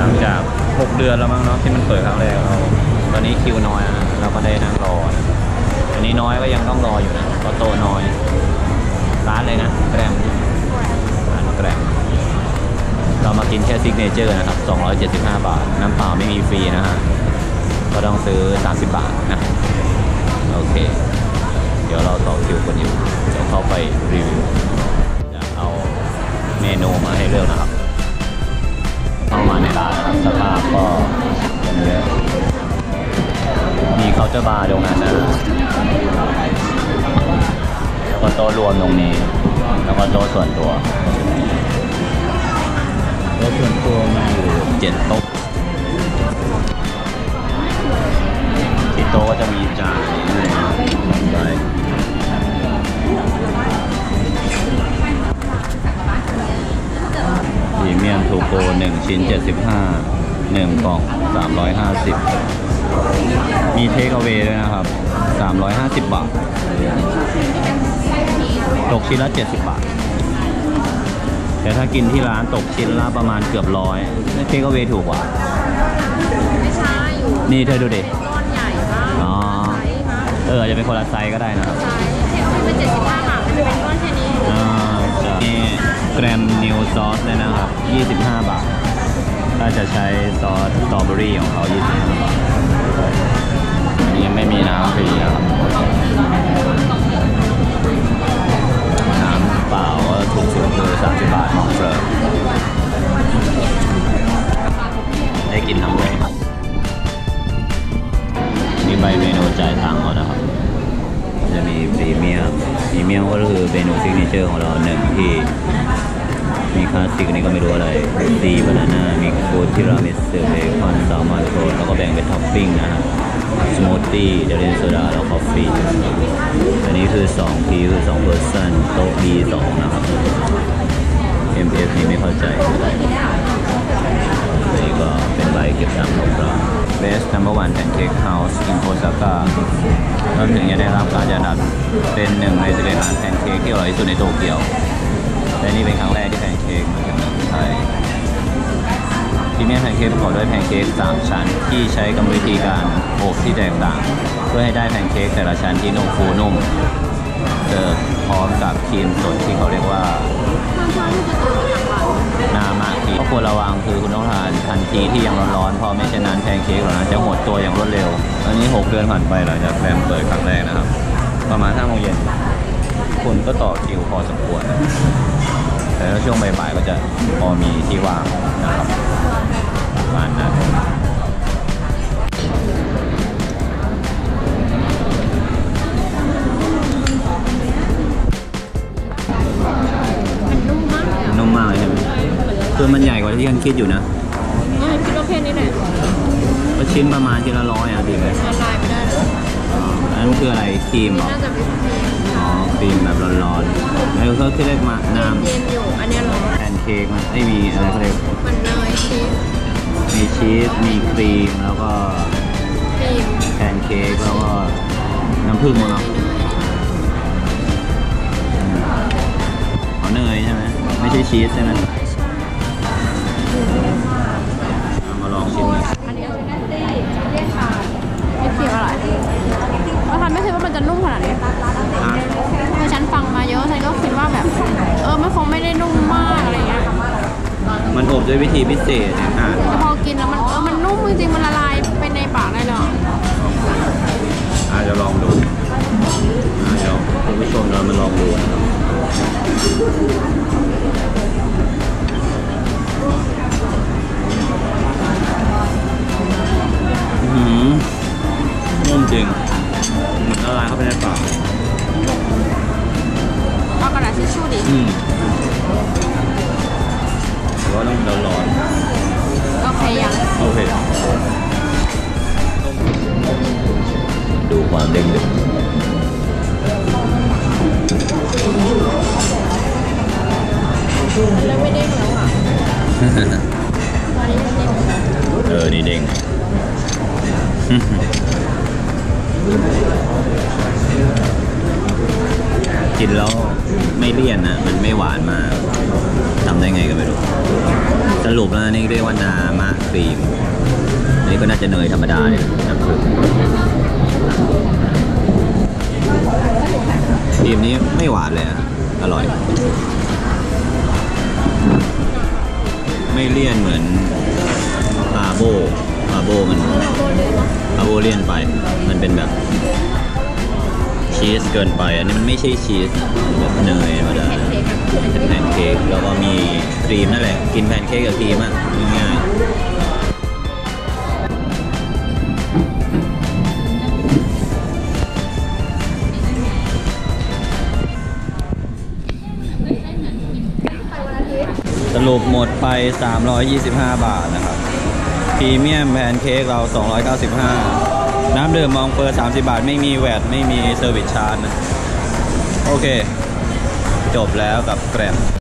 หลังจาก6 เดือนแล้วมั้งเนาะที่มันเปิดครั้งแรกเราตอนนี้คิวน้อยนะเราก็ได้นั่งรออันนี้น้อยก็ยังต้องรออยู่นะเพราะโต๊ะน้อยร้านเลยนะแกรมร้านแกรมเรามากินแค่ซิกเนเจอร์นะครับ275 บาทน้ำเปล่าไม่มีฟรีนะฮะก็ต้องซื้อ30 บาทนะโอเคเดี๋ยวเราต่อคิวกันอยู่เดี๋ยวเข้าไปรีวิวจะเอาเมนูมาให้เลือกนะครับเข้ามาในร้านสภาพก็อย่างเยอะมีเคาน์เตอร์บาร์ตรงนั้นนะแล้วก็โต๊ะรวมตรงนี้แล้วก็โต๊ะส่วนตัวโต๊ะส่วนตัวมีอยู่7 โต๊ะที่โต๊ะก็จะมีจานไปพรีเมียมทูโก1 ชิ้น 75 1 กล่อง 350มีเทคเอาเวย์ด้วยนะครับ350 บาทตกชิ้นละ70 บาทแต่ถ้ากินที่ร้านตกชิ้นละประมาณเกือบ100เทคเอาเวย์ถูกกว่าไม่ใช่นี่เธอดูดิก้อนใหญ่มากอ๋อจะเป็นคนละไซส์ก็ได้นะครับไซส์เทคเอาเวย์เป็น75 บาทมันจะเป็นก้อนแค่นี้นี่แกรมนิวซอสเลยนะครับ25 บาทถ้าจะใช้ซอสสตรอเบอรี่ของเขา25 บาทอันนี้ยังไม่มีน้ำฟรีนะครับน้ำเปล่าก็ถูกสุดคือ30 บาทของเฟรร์ได้กินน้ำเลยมีใบเมนูจ่ายตังค์เขานะครับจะมีพรีเมียมก็คือเมนูซิกเนเจอร์ของเรา1ที่มีคลาสสิกอันนี้ก็ไม่รู้อะไรดีบานาน่ามีโคทิรามิสุเบคอนแซลมอนโรลแล้วก็แบ่งเป็นท็อปปิ้งนะฮะสมูทตี้เดลินโซดาแล้วคอฟฟี่อันนี้คือ2พีคือ2 person โต๊ะ B2 นะครับ MF นี่ไม่เข้าใจนี่ก็เป็นใบเก็บตังค์ของเรา Best Number 1 Pancake House in Osaka รวมถึงจะได้รับการจัดอันดับเป็น1 ใน 11 ร้านแพนเค้กที่อร่อยที่สุดในโตเกียวและนี่เป็นครั้งแรกที่แพนเค้กมาจากเมืองไทยพรีเมียมแพนเค้กประกอบด้วยแพนเค้ก3 ชั้นที่ใช้กรรมวิธีการอบที่แตกต่างเพื่อให้ได้แพนเค้กแต่ละชั้นที่นุ่มฟูนุ่มเสิร์ฟพร้อมกับครีมสดที่เขาเรียกว่านามาคิก็ควรระวังคือคุณต้องทานทันทีที่ยังร้อนๆเพราะไม่เช่นนั้นแพนเค้กเหล่านั้นจะหดตัวอย่างรวดเร็วอันนี้6 เดือนผ่านไปหลังจากแกรมเปิดครั้งแรกนะครับประมาณ5 โมงเย็นคนก็ต่อคิวพอสมควรแต่ถ้าช่วงบ่ายๆก็จะพอมีที่ว่างนะครับประมาณนั้นนุ่มมากเลยใช่ไหมคือมันใหญ่กว่าที่ฉันคิดอยู่นะคิดว่าแค่นี้แหละก็ชิ้นประมาณชิ้นละ100ดีไหมละลายไม่ได้อันนั้นคืออะไรครีมเหรอน่าจะเป็นครีมครีมแบบร้อนๆแล้วก็ที่เรียกมาน้ำเย็นอยู่อันนี้ร้อนแพนเค้กมันไม่มีอะไรเขาเรียกมันเนยชีสมีชีสมีครีมแล้วก็ครีมแพนเค้กแล้วก็น้ำผึ้งมั้งครับเนยใช่ไหมไม่ใช่ชีสใช่ไหมมาลองชิมหน่อยอันนี้เป็นเรียกค่ะเป็นเสียบอะไรเราทำไม่คิดว่ามันจะนุ่มขนาดนี้คือฉันฟังมาเยอะฉันก็คิดว่าแบบมันคงไม่ได้นุ่มมากอะไรเงี้ยมันอบด้วยวิธีพิเศษเนี่ยแต่พอกินแล้วมันนุ่มจริงๆมันละลายไปในปากได้เลยอาจจะลองดูเดี๋ยวคุณผู้ชมเรามาลองดูนะครับนุ่มจริงเหมือนละลายเข้าไปในปากเอากระดาษทิชชู่ดิหรือว่าต้องร้อนโอเคยังโอเคดูความเด้งดึงแล้วไม่เด้งแล้วอ่ะนี่เด้งกินแล้วไม่เลี่ยนนะมันไม่หวานมากทำได้ไงก็ไม่รู้สรุปแล้วนี่เรียกว่านามะครีมอันนี้ก็น่าจะเนยธรรมดาเนี่ยน้ำผึ้งครีมนี้ไม่หวานเลยอะอร่อยไม่เลี่ยนเหมือนอาโบมันอาโบเลี่ยนไปมันเป็นแบบชีสเกินไปอันนี้มันไม่ใช่ชีสแบบเนยธรรมดาเป็นแพนเค้กแล้วก็มีครีมนั่นแหละกินแพนเค้กกับครีมอ่ะง่ายสรุปหมดไป325 บาทนะครับพรีเมียมแพนเค้กเรา295น้ำดื่มมองเปิด30 บาทไม่มีแวตไม่มีเซอร์วิสชาร์จนะโอเคจบแล้วกับแกร็บ